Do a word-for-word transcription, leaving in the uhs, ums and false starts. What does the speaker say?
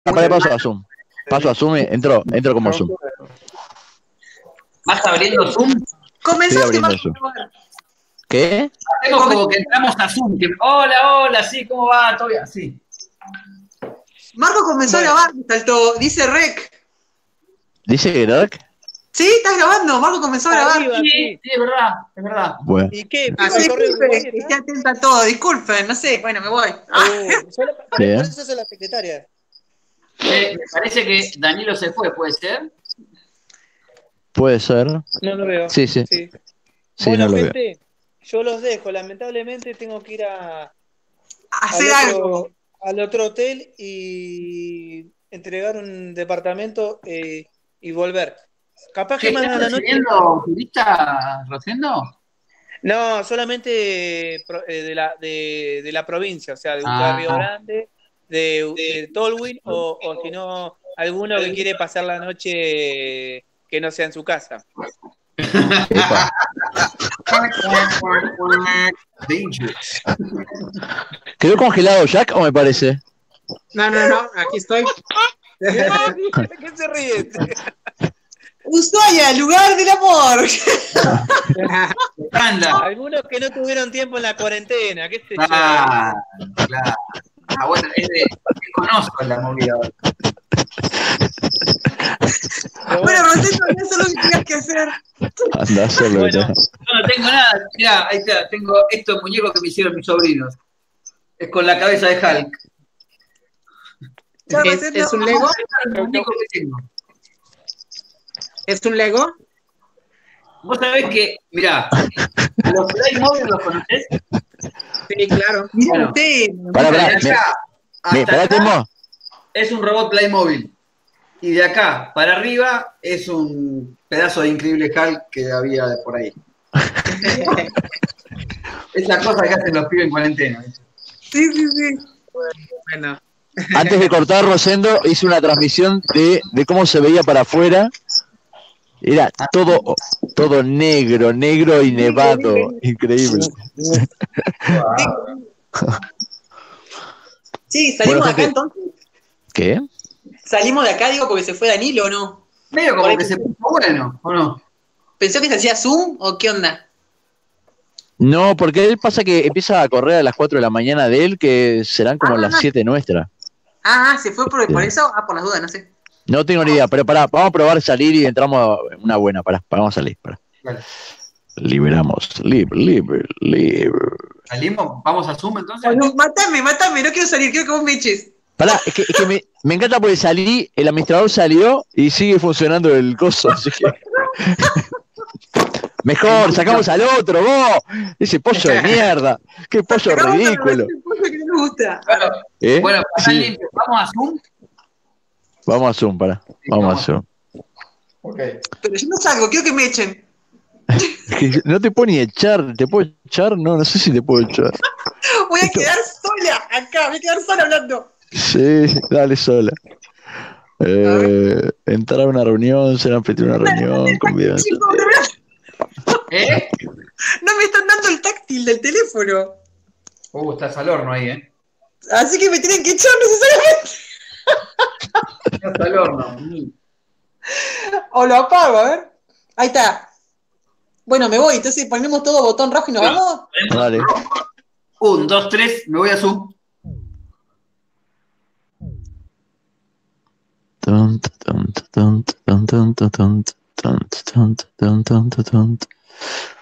para, paso a Zoom. Paso a Zoom y entro, entro como Zoom. ¿Vas abriendo Zoom? Comenzaste, Marco. ¿Qué? Hacemos como que entramos a Zoom. Que, hola, hola, sí, ¿cómo va? ¿Todo bien? Sí. Marco comenzó bueno. a grabar, saltó, dice Rec. ¿Dice Rec? Sí, estás grabando, Marco comenzó a grabar. Arriba, sí, sí, sí, es verdad, es verdad. Bueno. ¿Y qué? Ah, disculpe, esté atenta a todo, disculpen, no sé, bueno, me voy. Uh, solo, por, ¿Sí, eh? por eso soy la secretaria. Eh, me parece que Danilo se fue, ¿puede ser? Puede ser. No lo veo. Sí, sí. Sí, sí bueno, no lo gente, veo. yo los dejo. Lamentablemente tengo que ir a hacer al otro, algo. Al otro hotel y entregar un departamento eh, y volver. Capaz que más a la noche. ¿Estás turista, Rosendo? No, solamente eh, de la, de, de la provincia, o sea, de un ah. barrio grande, de, de Tolwyn, o, o si no, alguno que quiere pasar la noche que no sea en su casa. ¿Quedó congelado Jack o me parece? No, no, no, aquí estoy. ¿Qué se ríe? Ushuaia, lugar del amor. Algunos que no tuvieron tiempo en la cuarentena, ¿qué sé yo? Ah, claro. Ah, bueno, es de, es conozco la movida. Bueno, Rosendo, eso es lo que tenías que hacer. Anda solo. Bueno, yo no tengo nada. Mirá, ahí está, tengo estos muñecos que me hicieron mis sobrinos. Es con la cabeza de Hulk. ¿Es, ¿Es un Lego? ¿Es un Lego? Vos sabés que, mirá, los Playmobil los conocés. Sí, claro. Bueno, para, para, de acá me, hasta para, acá Temo. es un robot Playmobil. Y de acá para arriba es un pedazo de increíble Hulk que había por ahí. Es la cosa que hacen los pibes en cuarentena. Sí, sí, sí. Bueno. Antes de cortar, Rosendo hizo una transmisión de, de cómo se veía para afuera. Era todo, todo negro, negro y nevado. Increíble. Sí, salimos Bueno, de acá gente, entonces. ¿qué? Salimos de acá, digo, porque se fue Danilo, ¿o no? Medio como que se puso bueno, ¿o no? ¿Pensó que se hacía Zoom o qué onda? No, porque él pasa que empieza a correr a las cuatro de la mañana de él, que serán como ah, las siete nuestras. Ah, ¿se fue por, por eso? Ah, por las dudas, no sé. No tengo ni idea, pero pará, vamos a probar salir y entramos a una buena, pará, vamos a salir, pará. Vale. Liberamos, libre, libre, libre. ¿Salimos? ¿Vamos a Zoom entonces? No, matame, matame, no quiero salir, quiero que vos me eches. Pará, es que, es que me, me encanta porque salí, el administrador salió y sigue funcionando el coso, así que... Mejor, sacamos al otro, vos. Ese pollo de mierda. Qué pollo ridículo. Ese pollo que no me gusta. Bueno, ¿Eh? bueno Sí. limpio. ¿Vamos a Zoom? Vamos a Zoom, pará. Vamos a Zoom. Okay. Pero yo no salgo, quiero que me echen. No te puedo ni echar, ¿te puedo echar? No, no sé si te puedo echar. Voy a quedar sola acá, voy a quedar sola hablando. Sí, dale sola. Eh, entrar a una reunión, será pedir una reunión, convidar. ¿Eh? No me están dando el táctil del teléfono. Uh, estás al horno ahí, ¿eh? Así que me tienen que echar necesariamente. Estás al horno. O lo apago, a ver. Ahí está. Bueno, me voy, entonces ponemos todo botón rojo y nos vamos. Vale. Un, dos, tres, me voy a Zoom. Tunt, tunt, tunt, tunt, tunt, tunt, tunt, tunt, tunt, tunt, tunt.